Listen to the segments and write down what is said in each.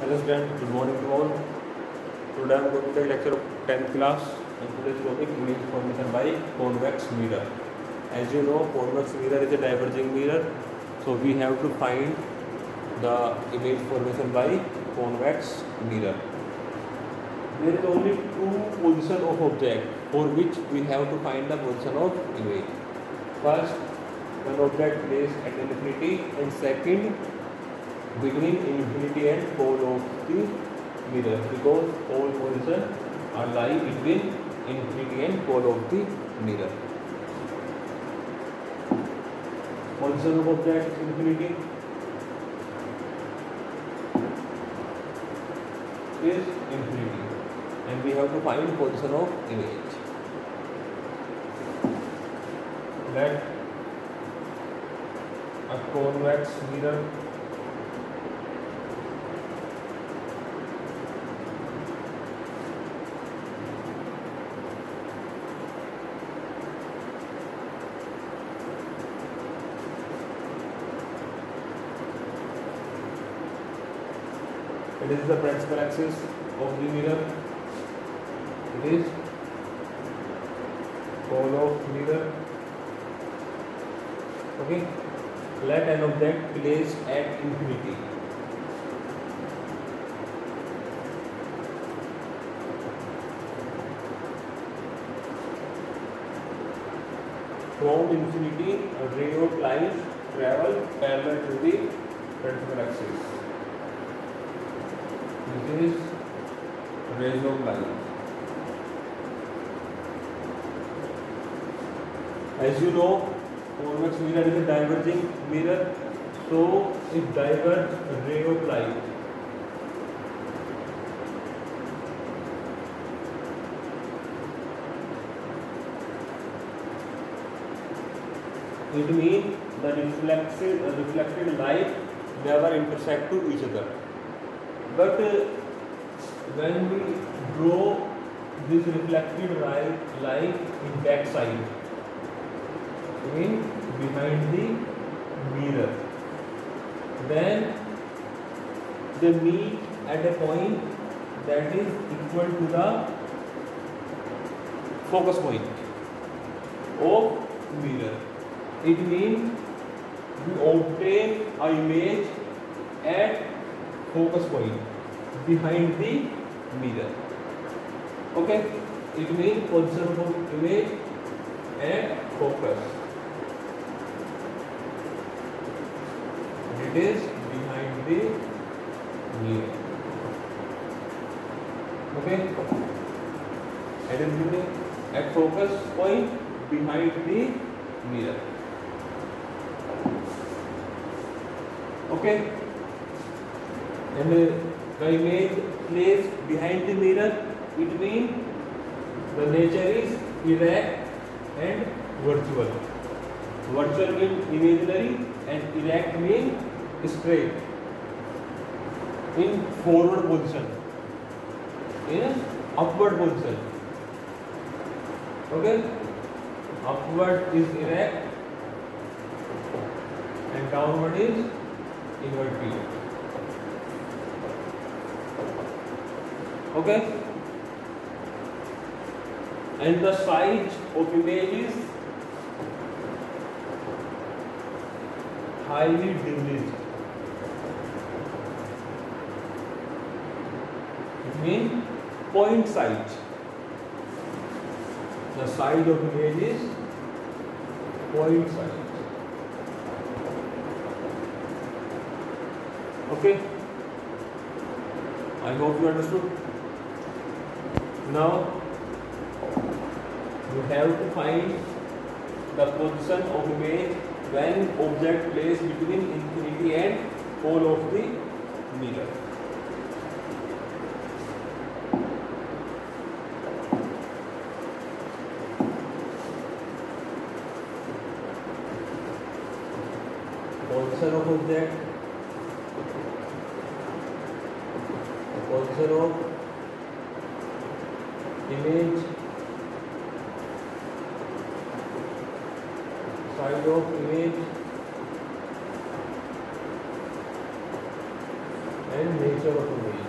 Hello students, good morning to all. Today I am going to take lecture of 10th class and today's topic image formation by convex mirror. As you know, convex mirror is a diverging mirror, so we have to find the image formation by convex mirror. There is only two positions of object for which we have to find the position of image. First, when object placed at infinity, and second, between infinity and pole of the mirror, because all positions are lie between infinity and pole of the mirror. Position of object infinity is infinity, and we have to find position of image. Let a convex mirror it is the principal axis of the mirror. It is pole of mirror. Okay. Let an object placed at infinity from infinity, a ray of light travel parallel to the principal axis. This is rays of light. As you know, convex mirror is a diverging mirror, so it diverges a ray of light. It means the reflected light never intersect to each other. But when we draw this reflected light in back side, behind the mirror, then they meet at a point that is equal to the focus point of mirror. It means we obtain an image at focus point behind the mirror. Okay, it means position of image at focus. It is behind the mirror. Okay, it is at focus point behind the mirror. Okay, and the image placed behind the mirror, it means the nature is erect and virtual. Virtual means imaginary and erect means straight in forward position, in upward position. Okay, upward is erect and downward is inverted. Okay, and the size of image is highly diminished. It means point size. The size of image is point size. Okay, I hope you understood. Now you have to find the position of image when object placed between infinity and pole of the mirror. Position of object, position of image, side of image, and nature of image.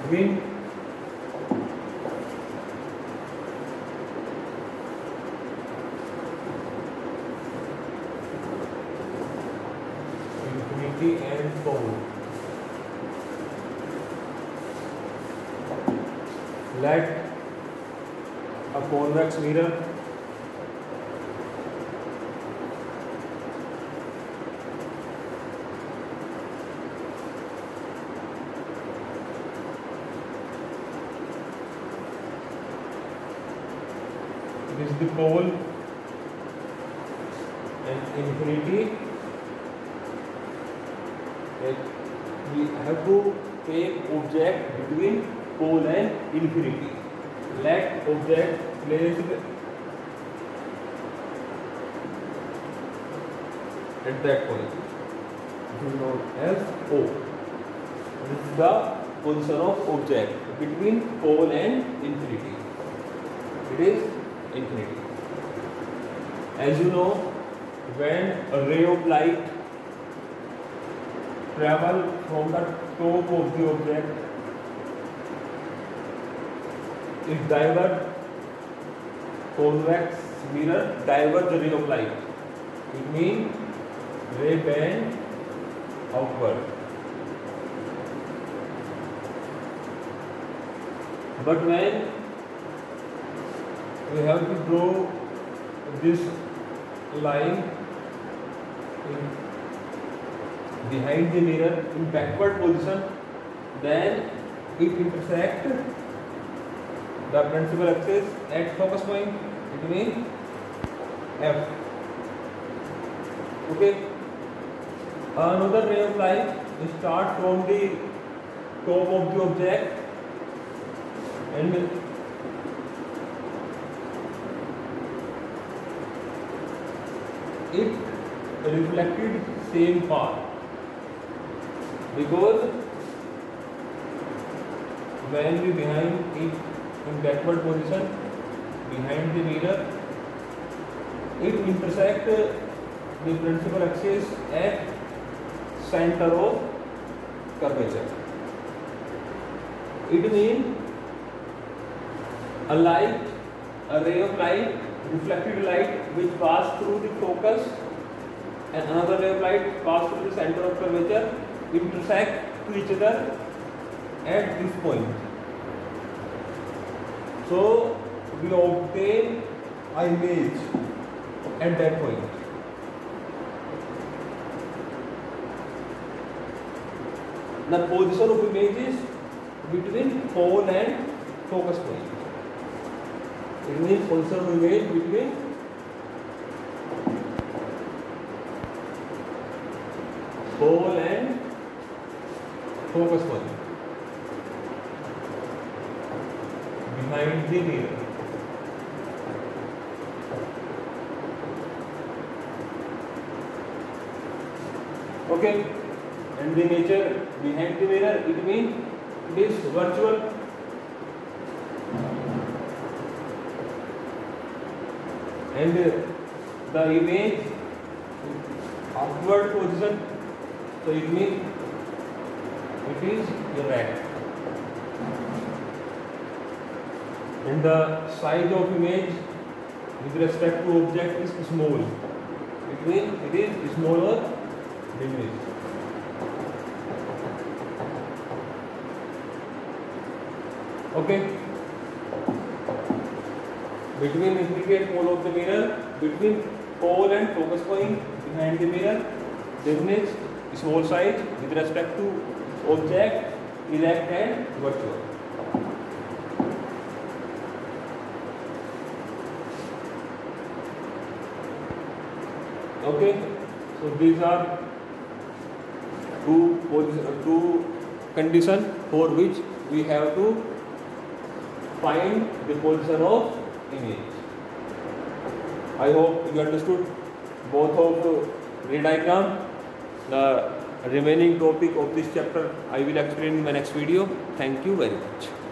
between infinity and pole. Let a convex mirror this is the pole and infinity. We have to take object between pole and infinity. Let object placed at that point. This is known as O. This is the position of object between pole and infinity. It is infinity. As you know, when a ray of light travel from the top of the object, it divert, convex mirror divert the ray of light. It means ray bend outward. But when we have to draw this line behind the mirror in backward position, then it intersects the principal axis at focus point. It means F. Okay. Another ray of light starts from the top of the object and it reflected same path, because when we behind it in backward position behind the mirror, it intersect the principal axis at center of curvature. It means a ray of light, reflected light which pass through the focus, and another ray of light pass through the center of curvature, intersect to each other at this point. So we obtain an image at that point. The position of image is between pole and focus point. It means position of image between pole and focus point behind the mirror. Okay, and the nature behind the mirror, it means it is virtual. And the image upward position, so it means it is erect. And the size of image with respect to object is small. It means it is smaller image. Okay. Between intricate pole of the mirror, between pole and focus point behind the mirror, the image small size with respect to object, erect and virtual. Okay, so these are two conditions for which we have to find the position of image. I hope you understood both of the ray diagram. The remaining topic of this chapter I will explain in my next video. Thank you very much.